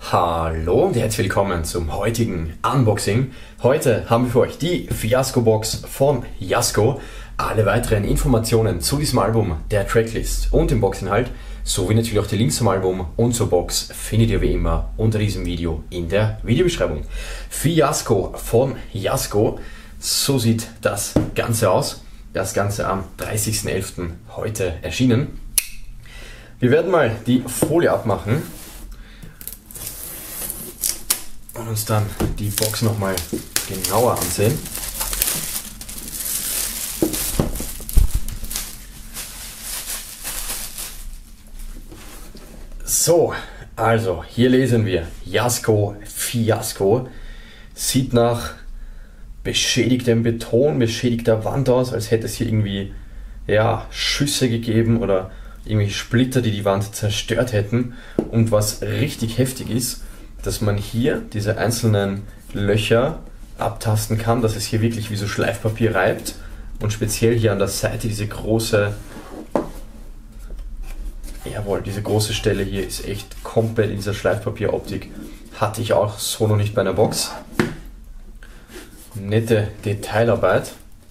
Hallo und herzlich willkommen zum heutigen Unboxing. Heute haben wir für euch die Fiasco Box von Jazzco. Alle weiteren Informationen zu diesem Album, der Tracklist und dem Boxinhalt, sowie natürlich auch die Links zum Album und zur Box findet ihr wie immer unter diesem Video in der Videobeschreibung. Fiasco von Jazzco, so sieht das Ganze aus. Das Ganze am 30.11. heute erschienen. Wir werden mal die Folie abmachen und uns dann die Box nochmal genauer ansehen. So, also hier lesen wir Jazzco Fiasco. Sieht nach beschädigtem Beton, beschädigter Wand aus, als hätte es hier irgendwie Schüsse gegeben oder irgendwie Splitter, die die Wand zerstört hätten. Und was richtig heftig ist, dass man hier diese einzelnen Löcher abtasten kann, dass es hier wirklich wie so Schleifpapier reibt und speziell hier an der Seite diese große Stelle hier ist echt komplett in dieser Schleifpapieroptik. Hatte ich auch so noch nicht bei einer Box. Nette Detailarbeit.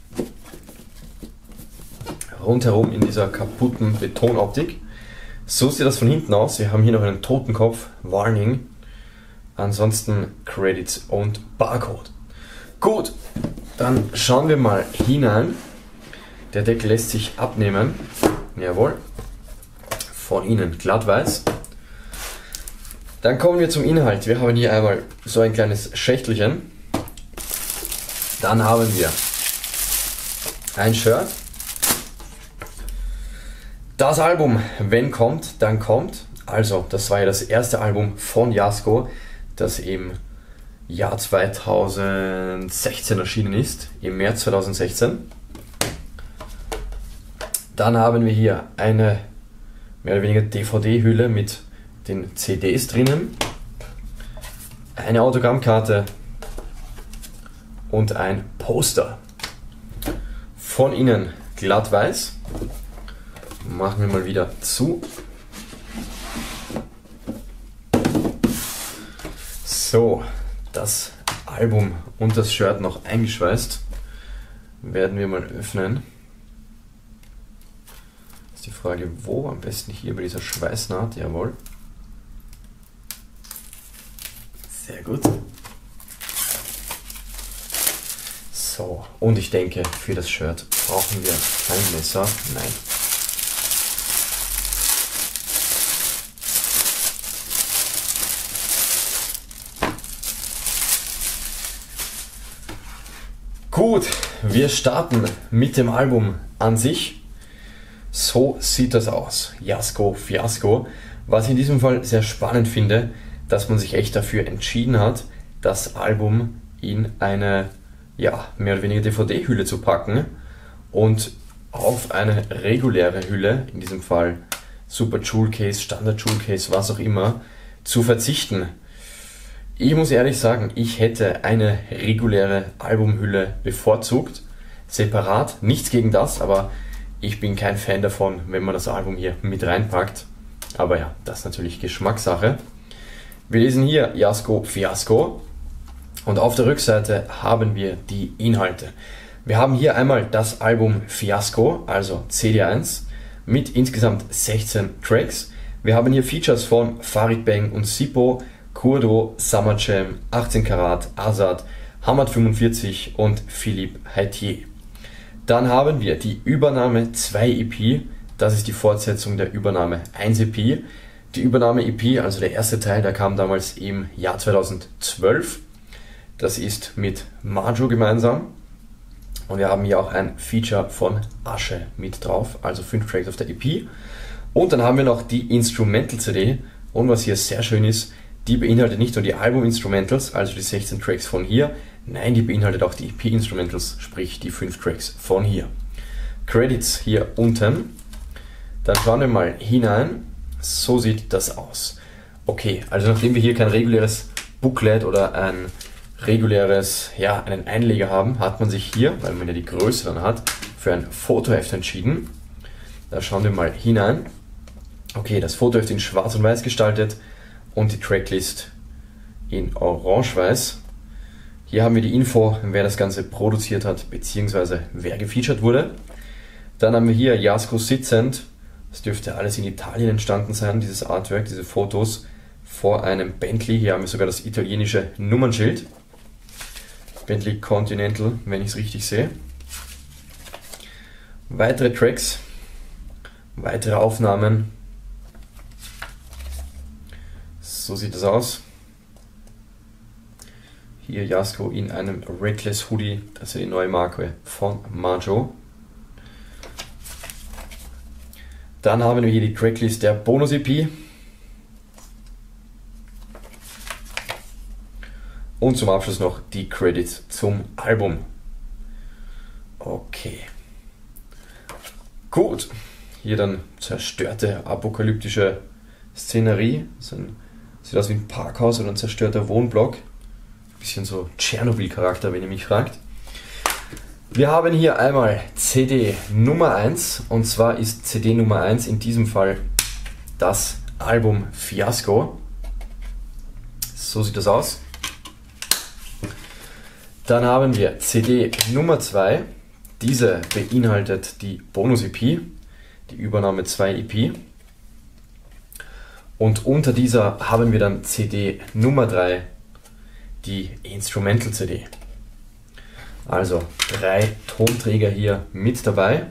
Rundherum in dieser kaputten Betonoptik. So sieht das von hinten aus. Wir haben hier noch einen Totenkopf, Warning. Ansonsten Credits und Barcode. Gut, dann schauen wir mal hinein. Der Deckel lässt sich abnehmen. Jawohl. Von innen glatt weiß. Dann kommen wir zum Inhalt. Wir haben hier einmal so ein kleines Schächtelchen. Dann haben wir ein Shirt. Das Album, wenn kommt, dann kommt. Also, das war ja das erste Album von Jazzco, das im Jahr 2016 erschienen ist, im März 2016. Dann haben wir hier eine mehr oder weniger DVD-Hülle mit den CDs drinnen, eine Autogrammkarte und ein Poster. Von innen glatt weiß. Machen wir mal wieder zu. So, das Album und das Shirt noch eingeschweißt. Werden wir mal öffnen. Ist die Frage, wo? Am besten hier bei dieser Schweißnaht. Jawohl. Sehr gut. So, und ich denke, für das Shirt brauchen wir kein Messer. Nein. Gut, wir starten mit dem Album an sich. So sieht das aus. Jazzco Fiasco. Was ich in diesem Fall sehr spannend finde, dass man sich echt dafür entschieden hat, das Album in eine mehr oder weniger DVD-Hülle zu packen und auf eine reguläre Hülle, in diesem Fall Super Jewel Case, Standard Jewel Case, was auch immer, zu verzichten. Ich muss ehrlich sagen, ich hätte eine reguläre Albumhülle bevorzugt, separat, nichts gegen das, aber ich bin kein Fan davon, wenn man das Album hier mit reinpackt. Aber ja, das ist natürlich Geschmackssache. Wir lesen hier Jazzco Fiasco und auf der Rückseite haben wir die Inhalte. Wir haben hier einmal das Album Fiasco, also CD1, mit insgesamt 16 Tracks. Wir haben hier Features von Farid Bang und Sipo, Kurdo, Summer Jam, 18 Karat, Azad, Hamad 45 und Philippe Heitier. Dann haben wir die Übernahme 2 EP, das ist die Fortsetzung der Übernahme 1 EP. Die Übernahme EP, also der erste Teil, der kam damals im Jahr 2012. Das ist mit Majo gemeinsam. Und wir haben hier auch ein Feature von Asche mit drauf, also 5 Tracks auf der EP. Und dann haben wir noch die Instrumental CD. Und was hier sehr schön ist, die beinhaltet nicht nur die Album-Instrumentals, also die 16 Tracks von hier, nein, die beinhaltet auch die EP-Instrumentals, sprich die 5 Tracks von hier. Credits hier unten. Dann schauen wir mal hinein. So sieht das aus. Okay, also nachdem wir hier kein reguläres Booklet oder ein reguläres, einen Einleger haben, hat man sich hier, weil man ja die Größe dann hat, für ein Fotoheft entschieden. Da schauen wir mal hinein. Okay, das Fotoheft in schwarz und weiß gestaltet und die Tracklist in Orange-Weiß. Hier haben wir die Info, wer das Ganze produziert hat, beziehungsweise wer gefeatured wurde. Dann haben wir hier Jasko sitzend. Das dürfte alles in Italien entstanden sein, dieses Artwork, diese Fotos vor einem Bentley. Hier haben wir sogar das italienische Nummernschild. Bentley Continental, wenn ich es richtig sehe. Weitere Tracks, weitere Aufnahmen. So sieht das aus. Hier Jasko in einem Reckless Hoodie, das ist ja die neue Marke von Marjo. Dann haben wir hier die Tracklist der Bonus-EP. Und zum Abschluss noch die Credits zum Album. Okay. Gut. Hier dann zerstörte apokalyptische Szenerie. Sieht aus wie ein Parkhaus oder ein zerstörter Wohnblock. Bisschen so Tschernobyl-Charakter, wenn ihr mich fragt. Wir haben hier einmal CD Nummer 1 und zwar ist CD Nummer 1 in diesem Fall das Album Fiasco. So sieht das aus. Dann haben wir CD Nummer 2. Diese beinhaltet die Bonus-EP, die Übernahme 2 EP. Und unter dieser haben wir dann CD Nummer 3, die Instrumental CD. Also 3 Tonträger hier mit dabei.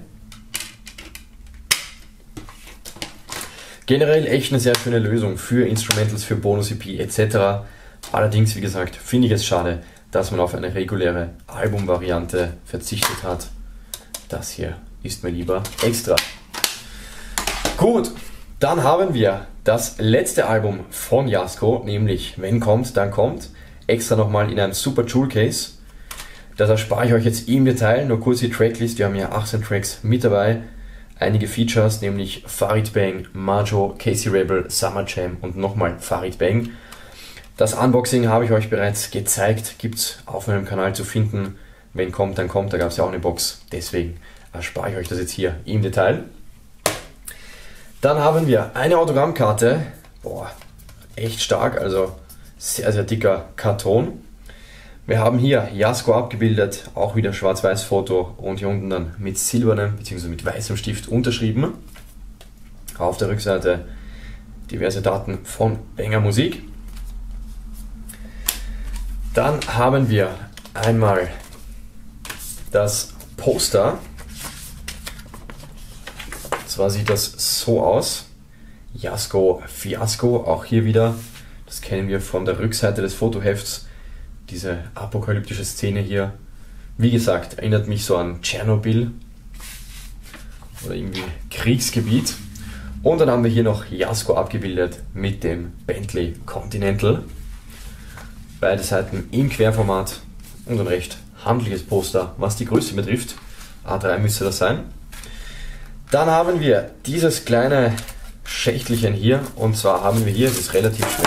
Generell echt eine sehr schöne Lösung für Instrumentals, für Bonus-EP etc. Allerdings, wie gesagt, finde ich es schade, dass man auf eine reguläre Albumvariante verzichtet hat. Das hier ist mir lieber extra. Gut, dann haben wir das letzte Album von Jasko, nämlich Wenn kommt, dann kommt. Extra nochmal in einem super Jewel Case. Das erspare ich euch jetzt im Detail, nur kurz die Tracklist. Wir haben hier 18 Tracks mit dabei. Einige Features, nämlich Farid Bang, Marjo, Casey Rebel, Summer Jam und nochmal Farid Bang. Das Unboxing habe ich euch bereits gezeigt, gibt es auf meinem Kanal zu finden. Wenn kommt, dann kommt, da gab es ja auch eine Box. Deswegen erspare ich euch das jetzt hier im Detail. Dann haben wir eine Autogrammkarte. Boah, echt stark, also sehr, sehr dicker Karton. Wir haben hier Jasko abgebildet, auch wieder Schwarz-Weiß-Foto und hier unten dann mit silbernem bzw. mit weißem Stift unterschrieben. Auf der Rückseite diverse Daten von Banger Musik. Dann haben wir einmal das Poster. Zwar sieht das so aus. Jasko Fiasco, auch hier wieder. Das kennen wir von der Rückseite des Fotohefts. Diese apokalyptische Szene hier. Wie gesagt, erinnert mich so an Tschernobyl oder irgendwie Kriegsgebiet. Und dann haben wir hier noch Jasko abgebildet mit dem Bentley Continental. Beide Seiten im Querformat und ein recht handliches Poster, was die Größe betrifft. A3 müsste das sein. Dann haben wir dieses kleine Schächtelchen hier, und zwar haben wir hier, das ist relativ schwer,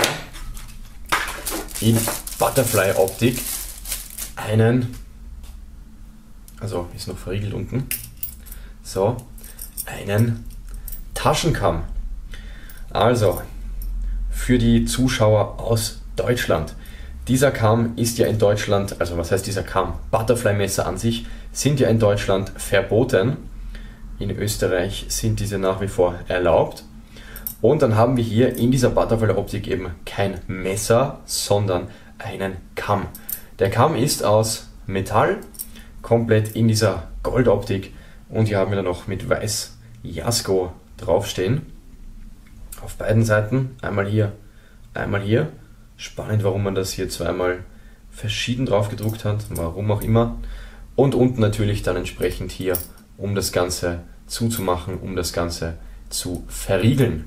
in Butterfly-Optik einen, also ist noch verriegelt unten, so, einen Taschenkamm. Also, für die Zuschauer aus Deutschland. Dieser Kamm ist ja in Deutschland, also was heißt dieser Kamm? Butterfly-Messer an sich sind ja in Deutschland verboten. In Österreich sind diese nach wie vor erlaubt. Und dann haben wir hier in dieser Butterfly-Optik eben kein Messer, sondern einen Kamm. Der Kamm ist aus Metall, komplett in dieser Goldoptik. Und hier haben wir dann noch mit weiß Jasko draufstehen. Auf beiden Seiten, einmal hier, einmal hier. Spannend, warum man das hier zweimal verschieden drauf gedruckt hat, warum auch immer. Und unten natürlich dann entsprechend hier, um das Ganze zuzumachen, um das Ganze zu verriegeln.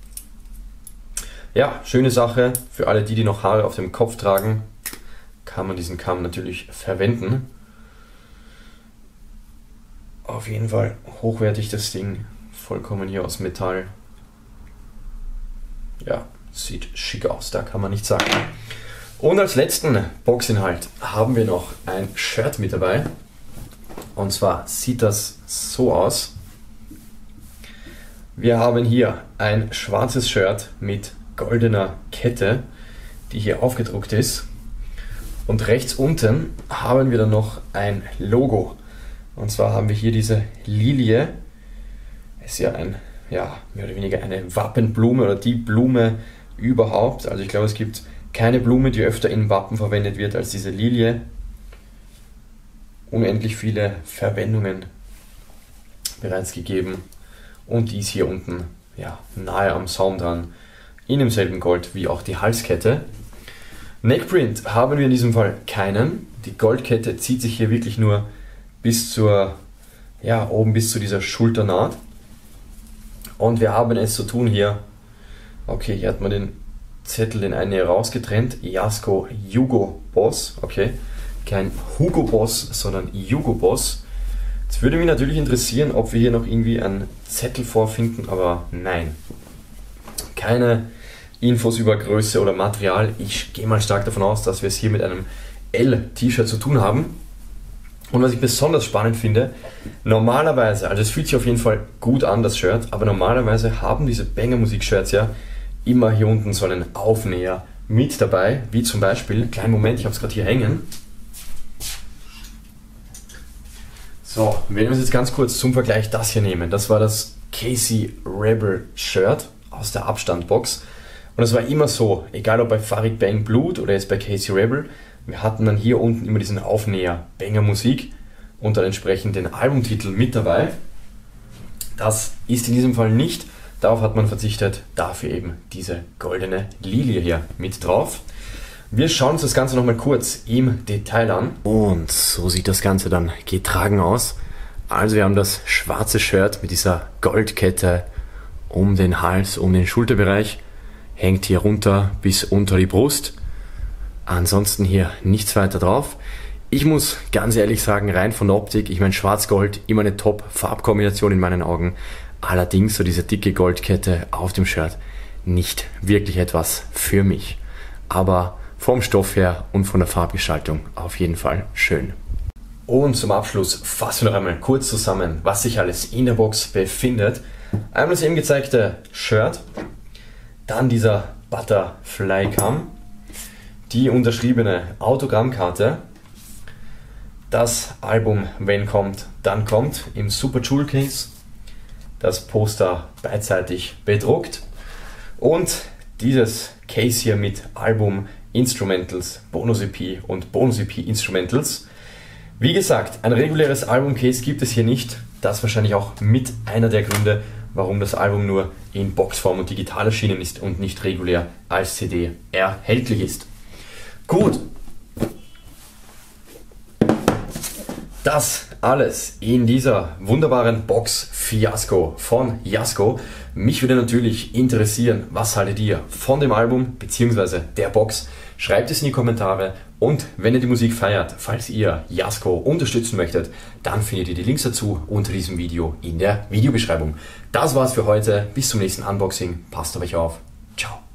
Ja, schöne Sache. Für alle die noch Haare auf dem Kopf tragen, kann man diesen Kamm natürlich verwenden. Auf jeden Fall hochwertig das Ding, vollkommen hier aus Metall. Ja, sieht schick aus, da kann man nichts sagen. Und als letzten Boxinhalt haben wir noch ein Shirt mit dabei. Und zwar sieht das so aus. Wir haben hier ein schwarzes Shirt mit goldener Kette. die hier aufgedruckt ist. Und rechts unten haben wir dann noch ein Logo. Und zwar haben wir hier diese Lilie. Ist ja mehr oder weniger eine Wappenblume oder die Blume überhaupt. Also ich glaube, es gibt keine Blume, die öfter in Wappen verwendet wird als diese Lilie. Unendlich viele Verwendungen bereits gegeben. Und die ist hier unten nahe am Saum dran. In demselben Gold wie auch die Halskette. Neckprint haben wir in diesem Fall keinen. Die Goldkette zieht sich hier wirklich nur bis zur, oben bis zu dieser Schulternaht. Und wir haben es zu tun hier, okay, hier hat man den Zettel, den einen hier rausgetrennt, Jasko Hugo Boss, okay, kein Hugo Boss, sondern Hugo Boss. Jetzt würde mich natürlich interessieren, ob wir hier noch irgendwie einen Zettel vorfinden, aber nein. Keine Infos über Größe oder Material. Ich gehe mal stark davon aus, dass wir es hier mit einem L-T-Shirt zu tun haben. Und was ich besonders spannend finde, normalerweise, also es fühlt sich auf jeden Fall gut an, das Shirt, aber normalerweise haben diese Banger-Musik-Shirts ja immer hier unten so einen Aufnäher mit dabei, wie zum Beispiel, kleinen Moment, ich habe es gerade hier hängen. So, wenn wir uns jetzt ganz kurz zum Vergleich das hier nehmen, das war das Casey Rebel Shirt aus der Abstandbox. Und es war immer so, egal ob bei Farid Bang Blut oder jetzt bei Casey Rebel, wir hatten dann hier unten immer diesen Aufnäher Banger Musik und dann entsprechend den Albumtitel mit dabei. Das ist in diesem Fall nicht, darauf hat man verzichtet, dafür eben diese goldene Lilie hier mit drauf. Wir schauen uns das Ganze nochmal kurz im Detail an. Und so sieht das Ganze dann getragen aus. Also wir haben das schwarze Shirt mit dieser Goldkette um den Hals, um den Schulterbereich. Hängt hier runter bis unter die Brust. Ansonsten hier nichts weiter drauf. Ich muss ganz ehrlich sagen, rein von der Optik, ich meine Schwarz-Gold, immer eine Top-Farbkombination in meinen Augen. Allerdings so diese dicke Goldkette auf dem Shirt nicht wirklich etwas für mich. Aber vom Stoff her und von der Farbgestaltung auf jeden Fall schön. Und zum Abschluss fassen wir noch einmal kurz zusammen, was sich alles in der Box befindet. Einmal das eben gezeigte Shirt, dann dieser Butterfly-Cam, die unterschriebene Autogrammkarte, das Album Wenn kommt, dann kommt im Super Jewel Case, das Poster beidseitig bedruckt und dieses Case hier mit Album, Instrumentals, Bonus-EP und Bonus-EP Instrumentals. Wie gesagt, ein reguläres Album-Case gibt es hier nicht. Das wahrscheinlich auch mit einer der Gründe, warum das Album nur in Boxform und digital erschienen ist und nicht regulär als CD erhältlich ist. Gut. Das alles in dieser wunderbaren Box Fiasco von Jasko. Mich würde natürlich interessieren, was haltet ihr von dem Album bzw. der Box? Schreibt es in die Kommentare und wenn ihr die Musik feiert, falls ihr Jasko unterstützen möchtet, dann findet ihr die Links dazu unter diesem Video in der Videobeschreibung. Das war's für heute. Bis zum nächsten Unboxing. Passt auf euch auf. Ciao.